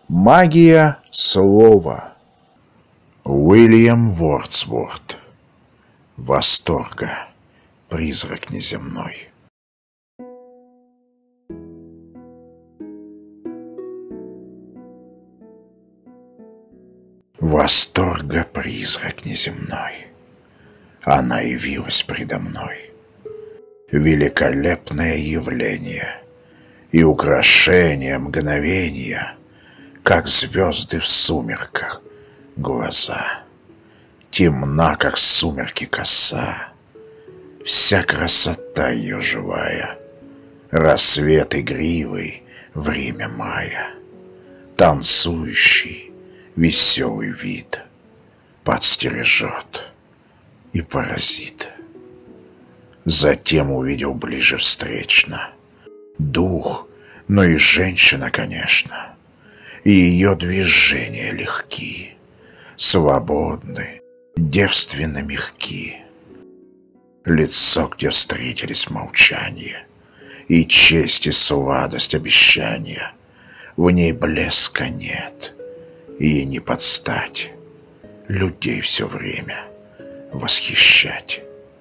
Магия слова. Уильям Вордсворт. Восторга, призрак неземной. Восторга, призрак неземной. Она явилась предо мной. Великолепное явление и украшение мгновения, как звезды в сумерках глаза. Темна, как сумерки коса, вся красота ее живая. Рассвет игривый, время мая. Танцующий, веселый вид подстережет и поразит. Затем увидел ближе встречно дух, но и женщина, конечно. И ее движения легки, свободны, девственно мягки. Лицо, где встретились молчание, и честь, и сладость обещания. В ней блеска нет, и не подстать людей все время восхищать.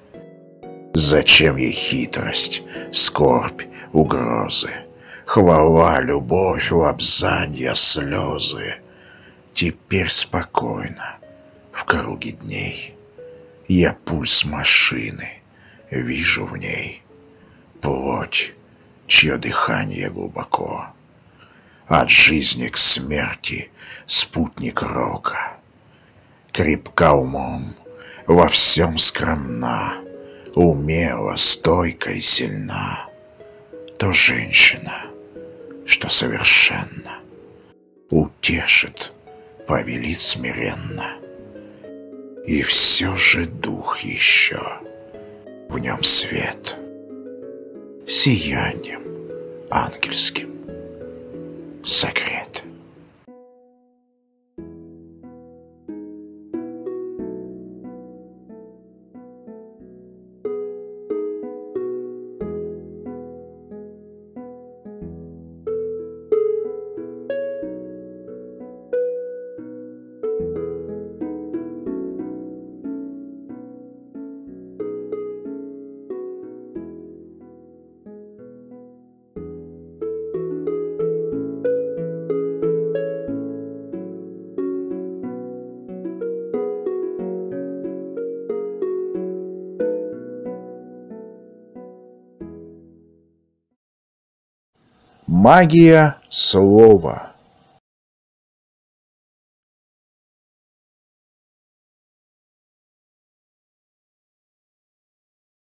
Зачем ей хитрость, скорбь, угрозы, хвала, любовь, лобзанья, слезы? Теперь спокойно, в круге дней, я пульс машины вижу в ней. Плоть, чье дыхание глубоко, от жизни к смерти спутник рока. Крепка умом, во всем скромна, умела, стойка и сильна. То женщина, что совершенно утешит, повелит смиренно. И все же дух еще, в нем свет, сиянием ангельским согрет. Магия слова.